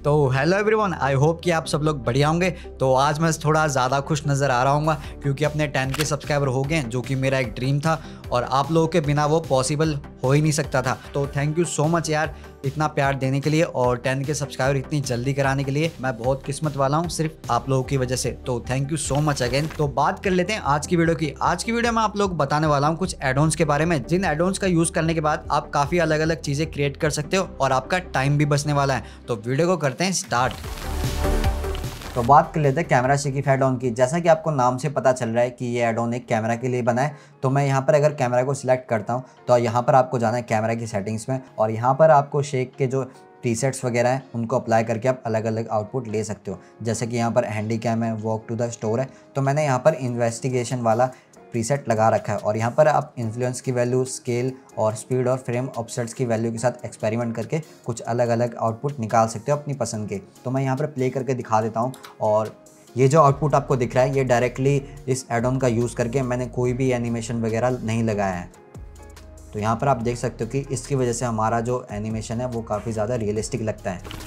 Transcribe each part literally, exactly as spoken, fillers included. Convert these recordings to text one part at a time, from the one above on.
तो hello everyone, I hope कि आप सब लोग बढ़िया होंगे। तो आज मैं थोड़ा ज़्यादा खुश नज़र आ रहा हूँ क्योंकि अपने टेन के सब्सक्राइबर हो गए, जो कि मेरा एक ड्रीम था और आप लोगों के बिना वो पॉसिबल हो ही नहीं सकता था। तो थैंक यू सो मच यार, इतना प्यार देने के लिए और टेन के सब्सक्राइबर इतनी जल्दी कराने के लिए। मैं बहुत किस्मत वाला हूँ सिर्फ आप लोगों की वजह से। तो thank you so much again. तो बात कर लेते हैं आज की वीडियो की। आज की वीडियो में आप लोग बताने वाला हूँ कुछ एडॉन्स के बारे में, जिन एडॉन्स का यूज करने के बाद आप काफी अलग अलग चीजें क्रिएट कर सकते हो और आपका टाइम भी बचने वाला है। तो वीडियो को करते हैं स्टार्ट। तो बात कर लेते हैं कैमरा शेकिफ ऐड ऑन की। जैसा कि आपको नाम से पता चल रहा है कि ये ऐड ऑन एक कैमरा के लिए बना है। तो मैं यहाँ पर अगर कैमरा को सिलेक्ट करता हूँ तो यहाँ पर आपको जाना है कैमरा की सेटिंग्स में और यहाँ पर आपको शेक के जो प्रीसेट्स वगैरह हैं उनको अप्लाई करके आप अलग अलग आउटपुट ले सकते हो। जैसे कि यहाँ पर हैंडी कैम है, वॉक टू द स्टोर है, तो मैंने यहाँ पर इन्वेस्टिगेशन वाला प्रीसेट लगा रखा है और यहाँ पर आप इन्फ्लुएंस की वैल्यू, स्केल और स्पीड और फ्रेम ऑफसेट्स की वैल्यू के साथ एक्सपेरिमेंट करके कुछ अलग अलग आउटपुट निकाल सकते हो अपनी पसंद के। तो मैं यहाँ पर प्ले करके दिखा देता हूँ और ये जो आउटपुट आपको दिख रहा है ये डायरेक्टली इस एड ऑन का यूज़ करके मैंने कोई भी एनिमेशन वगैरह नहीं लगाया है। तो यहाँ पर आप देख सकते हो कि इसकी वजह से हमारा जो एनिमेशन है वो काफ़ी ज़्यादा रियलिस्टिक लगता है।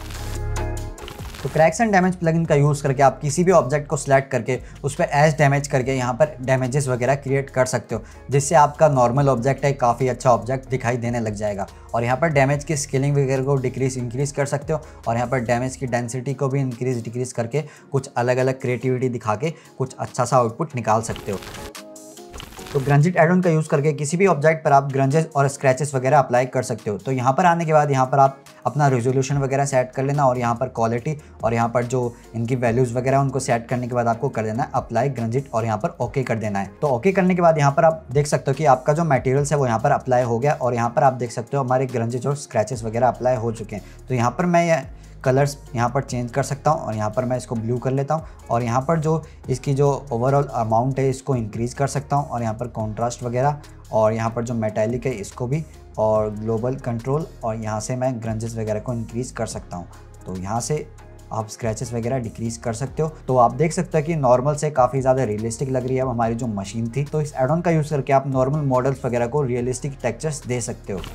तो क्रैक्स एंड डैमेज प्लगइन का यूज़ करके आप किसी भी ऑब्जेक्ट को सिलेक्ट करके उस पर एज डैमेज करके यहाँ पर डैमेजेस वगैरह क्रिएट कर सकते हो, जिससे आपका नॉर्मल ऑब्जेक्ट है काफ़ी अच्छा ऑब्जेक्ट दिखाई देने लग जाएगा। और यहाँ पर डैमेज की स्केलिंग वगैरह को डिक्रीज इंक्रीज कर सकते हो और यहाँ पर डैमेज की डेंसिटी को भी इंक्रीज डिक्रीज करके कुछ अलग अलग क्रिएटिविटी दिखा के कुछ अच्छा सा आउटपुट निकाल सकते हो। तो ग्रंजिट एड ऑन का यूज़ करके किसी भी ऑब्जेक्ट पर आप ग्रंजेस और स्क्रैचेस वगैरह अप्लाई कर सकते हो। तो यहाँ पर आने के बाद यहाँ पर आप अपना रेजोल्यूशन वगैरह सेट कर लेना और यहाँ पर क्वालिटी और यहाँ पर जो इनकी वैल्यूज़ वगैरह उनको सेट करने के बाद आपको कर देना है अप्लाई ग्रंजिट और यहाँ पर ओके कर देना है। तो ओके करने के बाद यहाँ पर आप देख सकते हो कि आपका जो मटेरियल्स है वो यहाँ पर अप्लाई हो गया और यहाँ पर आप देख सकते हो हमारे ग्रंजेस और स्क्रैचेस वगैरह अप्लाई हो चुके हैं। तो यहाँ पर मैं कलर्स यहाँ पर चेंज कर सकता हूँ और यहाँ पर मैं इसको ब्लू कर लेता हूँ और यहाँ पर जो इसकी जो ओवरऑल अमाउंट है इसको इंक्रीज़ कर सकता हूँ और यहाँ पर कॉन्ट्रास्ट वगैरह और यहाँ पर जो मेटालिक है इसको भी और ग्लोबल कंट्रोल और यहाँ से मैं ग्रंजेस वगैरह को इंक्रीज़ कर सकता हूँ। तो यहाँ से आप स्क्रैचेस वगैरह डिक्रीज़ कर सकते हो। तो आप देख सकते हो कि नॉर्मल से काफ़ी ज़्यादा रियलिस्टिक लग रही है अब हमारी जो मशीन थी। तो इस एड ऑन का यूज़ करके आप नॉर्मल मॉडल्स वगैरह को रियलिस्टिक टेक्सचर्स दे सकते हो।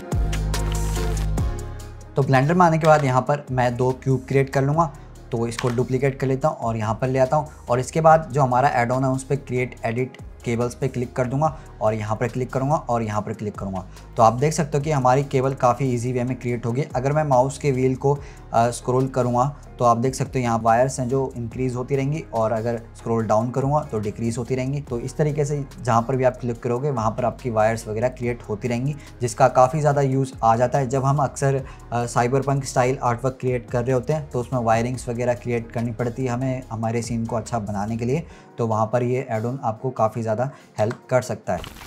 तो ब्लेंडर में आने के बाद यहाँ पर मैं दो क्यूब क्रिएट कर लूँगा। तो इसको डुप्लीकेट कर लेता हूँ और यहाँ पर ले आता हूँ और इसके बाद जो हमारा एड ऑन है उस पर क्रिएट एडिट केबल्स पे क्लिक कर दूंगा और यहाँ पर क्लिक करूँगा और यहाँ पर क्लिक करूँगा। तो आप देख सकते हो कि हमारी केबल काफ़ी इजी वे में क्रिएट होगी। अगर मैं माउस के व्हील को स्क्रॉल करूँगा तो आप देख सकते हो यहाँ वायर्स हैं जो इंक्रीज़ होती रहेंगी और अगर स्क्रॉल डाउन करूँगा तो डिक्रीज़ होती रहेंगी। तो इस तरीके से जहाँ पर भी आप क्लिक करोगे वहाँ पर आपकी वायर्स वगैरह क्रिएट होती रहेंगी, जिसका काफ़ी ज़्यादा यूज़ आ जाता है। जब हम अक्सर cyberpunk style art work create कर रहे होते हैं तो उसमें वायरिंग्स वगैरह क्रिएट करनी पड़ती है हमें हमारे सीन को अच्छा बनाने के लिए। तो वहाँ पर ये एड ऑन आपको काफ़ी ज़्यादा हेल्प कर सकता है।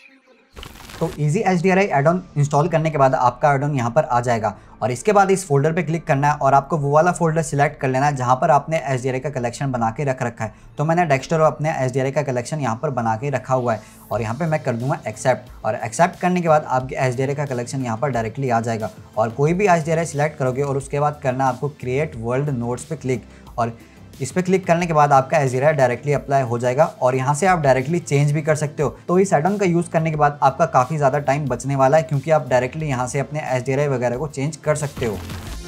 तो easy H D R I add-on install करने के बाद आपका एड ऑन यहाँ पर आ जाएगा और इसके बाद इस फोल्डर पे क्लिक करना है और आपको वो वाला फोल्डर सिलेक्ट कर लेना है जहाँ पर आपने एच डी आर आई का कलेक्शन बना के रख रखा है। तो मैंने डेक्स्टर और अपने एच डी आर आई का कलेक्शन यहाँ पर बना के रखा हुआ है और यहाँ पे मैं कर दूंगा एक्सेप्ट और एक्सेप्ट करने के बाद आपके एच डी आर आई का कलेक्शन यहाँ पर डायरेक्टली आ जाएगा। और कोई भी H D R I select करोगे और उसके बाद करना आपको क्रिएट वर्ल्ड नोट्स पे क्लिक और इस पर क्लिक करने के बाद आपका H D R I directly apply हो जाएगा और यहाँ से आप डायरेक्टली चेंज भी कर सकते हो। तो इस एड ऑन का यूज़ करने के बाद आपका काफ़ी ज़्यादा टाइम बचने वाला है क्योंकि आप डायरेक्टली यहाँ से अपने एच डी आर आई वगैरह को चेंज कर सकते हो।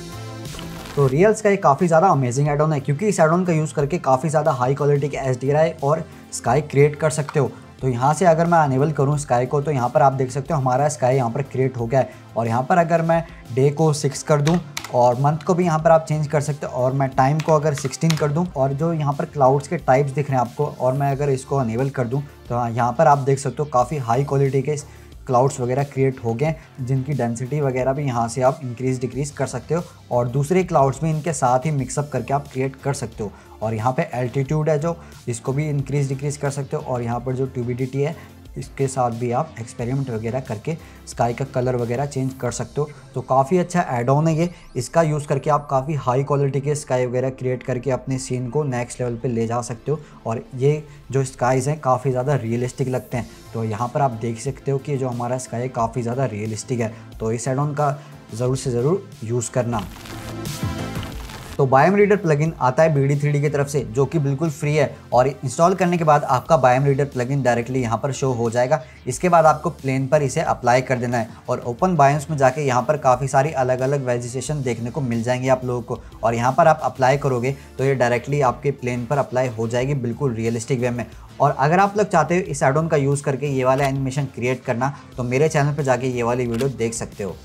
तो रियल्स का ये काफ़ी ज़्यादा अमेजिंग एड ऑन है क्योंकि इस एड ऑन का यूज़ करके काफ़ी ज़्यादा हाई क्वालिटी के एच डी आर आई और स्काई क्रिएट कर सकते हो। तो यहाँ से अगर मैं अनेबल करूँ स्काई को तो यहाँ पर आप देख सकते हो हमारा स्काई यहाँ पर क्रिएट हो गया है और यहाँ पर अगर मैं डे को सिक्स कर दूँ और मंथ को भी यहाँ पर आप चेंज कर सकते हो और मैं टाइम को अगर सिक्सटीन कर दूँ और जो यहाँ पर क्लाउड्स के टाइप्स दिख रहे हैं आपको और मैं अगर इसको अनेबल कर दूँ तो यहाँ पर आप देख सकते हो काफ़ी हाई क्वालिटी के क्लाउड्स वगैरह क्रिएट हो गए जिनकी डेंसिटी वगैरह भी यहाँ से आप इंक्रीज़ डिक्रीज़ कर सकते हो और दूसरे क्लाउड्स भी इनके साथ ही मिक्सअप करके आप क्रिएट कर सकते हो। और यहाँ पे एल्टीट्यूड है जो इसको भी इंक्रीज़ डिक्रीज़ कर सकते हो और यहाँ पर जो ट्यूबिडिटी है इसके साथ भी आप एक्सपेरिमेंट वगैरह करके स्काई का कलर वगैरह चेंज कर सकते हो। तो काफ़ी अच्छा ऐड ऑन है ये। इसका यूज़ करके आप काफ़ी हाई क्वालिटी के स्काई वगैरह क्रिएट करके अपने सीन को नेक्स्ट लेवल पे ले जा सकते हो और ये जो स्काईज़ हैं काफ़ी ज़्यादा रियलिस्टिक लगते हैं। तो यहाँ पर आप देख सकते हो कि जो हमारा स्काई काफ़ी ज़्यादा रियलिस्टिक है। तो इस ऐड ऑन का ज़रूर से ज़रूर यूज़ करना। तो बायोम रीडर प्लगइन आता है बी डी थ्री डी की तरफ से, जो कि बिल्कुल फ्री है और इंस्टॉल करने के बाद आपका बायोम रीडर प्लगइन डायरेक्टली यहाँ पर शो हो जाएगा। इसके बाद आपको प्लेन पर इसे अप्लाई कर देना है और ओपन बायोम्स में जाके यहाँ पर काफ़ी सारी अलग अलग वेजिटेशन देखने को मिल जाएंगी आप लोगों को, और यहाँ पर आप अप्लाई करोगे तो ये डायरेक्टली आपके प्लेन पर अप्लाई हो जाएगी बिल्कुल रियलिस्टिक वे में। और अगर आप लोग चाहते हो इस एड ऑन का यूज़ करके ये वाला एनिमेशन क्रिएट करना, तो मेरे चैनल पर जाके ये वाली वीडियो देख सकते हो।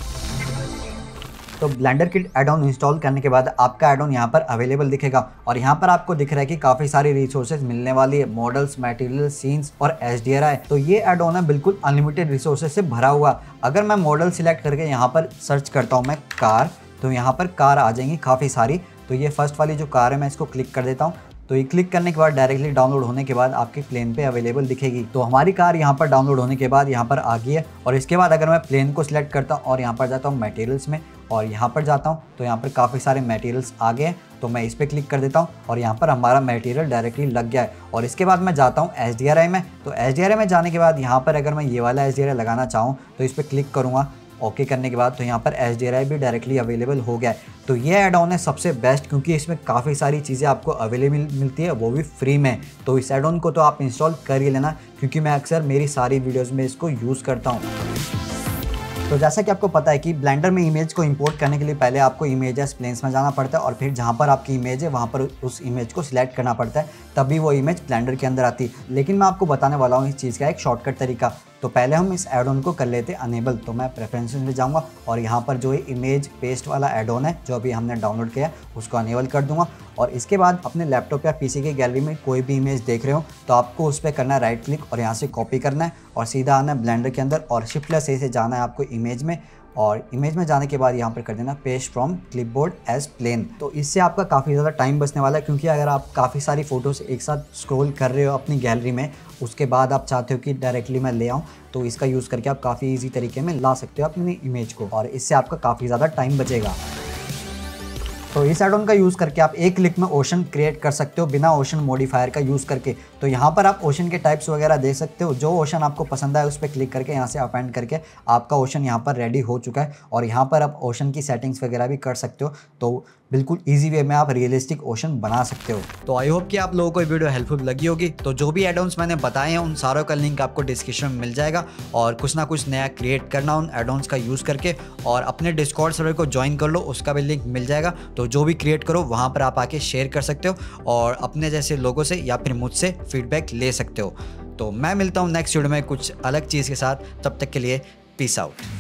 तो Blender kit add-on install करने के बाद आपका एड ऑन यहाँ पर अवेलेबल दिखेगा और यहाँ पर आपको दिख रहा है कि काफ़ी सारी रिसोर्सेज मिलने वाली है, मॉडल्स, मटेरियल, सीन्स और एच डी आर आई। तो ये एड ऑन है बिल्कुल अनलिमिटेड रिसोर्सेज से भरा हुआ। अगर मैं मॉडल सिलेक्ट करके यहाँ पर सर्च करता हूँ मैं कार, तो यहाँ पर कार आ जाएंगी काफ़ी सारी। तो ये फर्स्ट वाली जो कार है मैं इसको क्लिक कर देता हूँ। तो ये क्लिक करने के बाद डायरेक्टली डाउनलोड होने के बाद आपके प्लेन पे अवेलेबल दिखेगी। तो हमारी कार यहाँ पर डाउनलोड होने के बाद यहाँ पर आ गई है। और इसके बाद अगर मैं प्लेन को सिलेक्ट करता हूँ और यहाँ पर जाता हूँ मटेरियल्स में और यहाँ पर जाता हूँ, तो यहाँ पर काफ़ी सारे मटेरियल्स आ गए हैं। तो मैं इस पर क्लिक कर देता हूँ और यहाँ पर हमारा मटेरियल डायरेक्टली लग गया है। और इसके बाद मैं जाता हूँ एच डी आर आई में। तो एच डी आर आई में जाने के बाद यहाँ पर अगर मैं ये वाला एच डी आर आई लगाना चाहूँ तो इस पर क्लिक करूँगा। ओके करने के बाद तो यहाँ पर एच डी आर आई भी डायरेक्टली अवेलेबल हो गया है। तो ये ऐड ऑन है सबसे बेस्ट, क्योंकि इसमें काफ़ी सारी चीज़ें आपको अवेलेबल मिलती है, वो भी फ्री में। तो इस ऐड ऑन को तो आप इंस्टॉल कर ही लेना, क्योंकि मैं अक्सर मेरी सारी वीडियोज़ में इसको यूज़ करता हूँ। तो जैसा कि आपको पता है कि ब्लेंडर में इमेज को इंपोर्ट करने के लिए पहले आपको इमेजेस प्लेन्स में जाना पड़ता है और फिर जहाँ पर आपकी इमेज है वहाँ पर उस इमेज को सिलेक्ट करना पड़ता है, तभी वो इमेज ब्लेंडर के अंदर आती है। लेकिन मैं आपको बताने वाला हूँ इस चीज़ का एक शॉर्टकट तरीका। तो पहले हम इस एड ऑन को कर लेते हैं अनेबल। तो मैं प्रेफरेंसेस में जाऊँगा और यहाँ पर जो है इमेज पेस्ट वाला एड ऑन है जो अभी हमने डाउनलोड किया है उसको अनेबल कर दूँगा। और इसके बाद अपने लैपटॉप या पीसी की गैलरी में कोई भी इमेज देख रहे हो तो आपको उस पर करना है राइट क्लिक और यहाँ से कॉपी करना है और सीधा आना है ब्लेंडर के अंदर और शिफ्ट प्लस ए से जाना है आपको इमेज में। और इमेज में जाने के बाद यहाँ पर कर देना paste from clipboard as plane. तो इससे आपका काफ़ी ज़्यादा टाइम बचने वाला है, क्योंकि अगर आप काफ़ी सारी फ़ोटोज़ एक साथ स्क्रॉल कर रहे हो अपनी गैलरी में, उसके बाद आप चाहते हो कि डायरेक्टली मैं ले आऊँ, तो इसका यूज़ करके आप काफ़ी ईजी तरीके में ला सकते हो अपनी इमेज को और इससे आपका काफ़ी ज़्यादा टाइम बचेगा। तो इस एड ऑन का यूज़ करके आप एक क्लिक में ओशन क्रिएट कर सकते हो बिना ओशन मॉडिफायर का यूज़ करके। तो यहाँ पर आप ओशन के टाइप्स वगैरह देख सकते हो, जो ओशन आपको पसंद आए उस पर क्लिक करके यहाँ से अपेंड करके आपका ओशन यहाँ पर रेडी हो चुका है। और यहाँ पर आप ओशन की सेटिंग्स वगैरह भी कर सकते हो, तो बिल्कुल इजी वे में आप रियलिस्टिक ओशन बना सकते हो। तो आई होप कि आप लोगों को ये वीडियो हेल्पफुल लगी होगी। तो जो भी एड ऑन्स मैंने बताए हैं उन सारों का लिंक आपको डिस्क्रिप्शन में मिल जाएगा और कुछ ना कुछ नया क्रिएट करना उन एड ऑन्स का यूज़ करके, और अपने डिस्कॉर्ड सर्वर को ज्वाइन कर लो, उसका भी लिंक मिल जाएगा। तो जो भी क्रिएट करो वहाँ पर आप आके शेयर कर सकते हो और अपने जैसे लोगों से या फिर मुझसे फीडबैक ले सकते हो। तो मैं मिलता हूँ नेक्स्ट वीडियो में कुछ अलग चीज़ के साथ, तब तक के लिए पीस आउट।